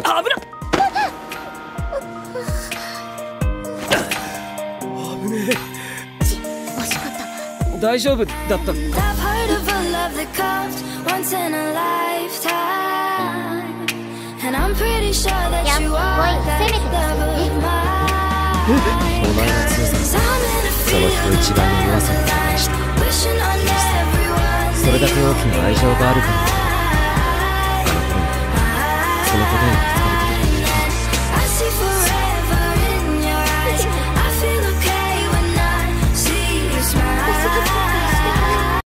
危ねえ。 惜しかった。 大丈夫だった。 やっぱり攻めてますよね。 お前の強さがその人一番の弱さになりました。それだけ大きな愛情があるから